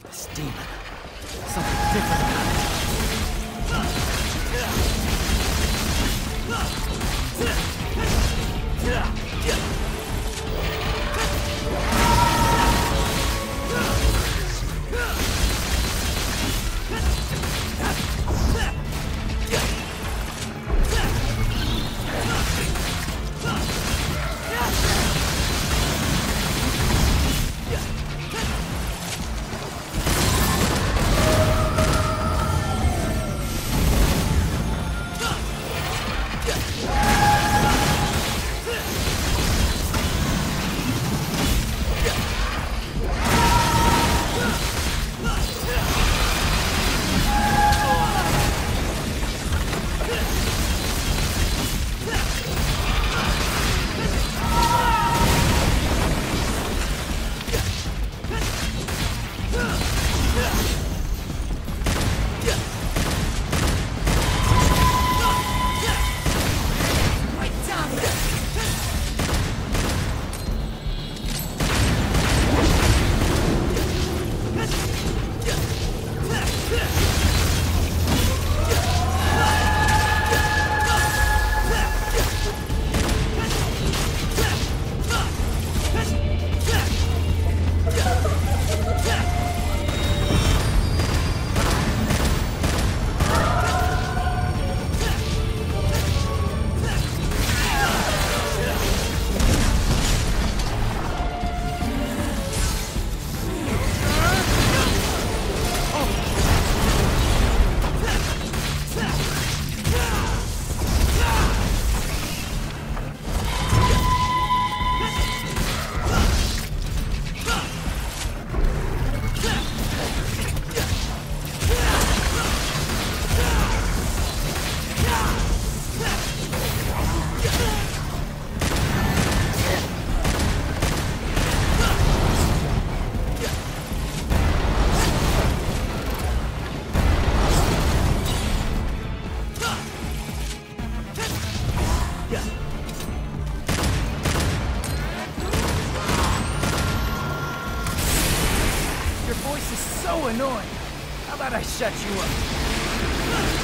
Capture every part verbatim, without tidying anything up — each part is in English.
This demon. Something different about it. So annoying. How about I shut you up?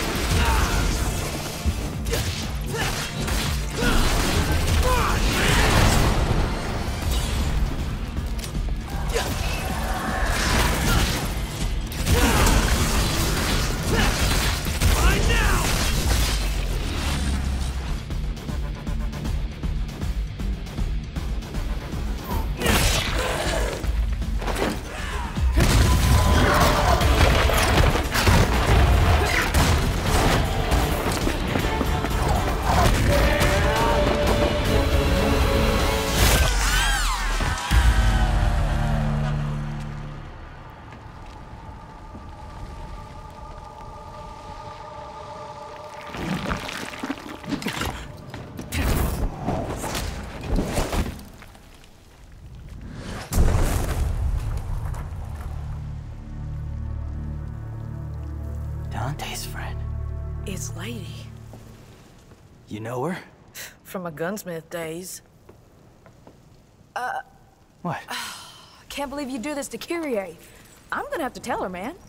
Dante's friend. It's Lady. You know her? From my gunsmith days. Uh... What? I can't believe you do this to Kyrie. I'm gonna have to tell her, man.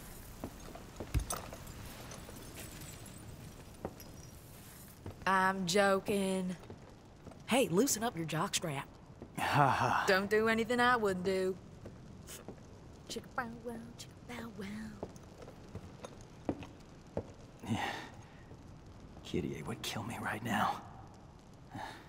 I'm joking. Hey, loosen up your jockstrap. Haha. Don't do anything I wouldn't do. Chicka bow wow, chicka bow wow. Yeah. Kyrie would kill me right now.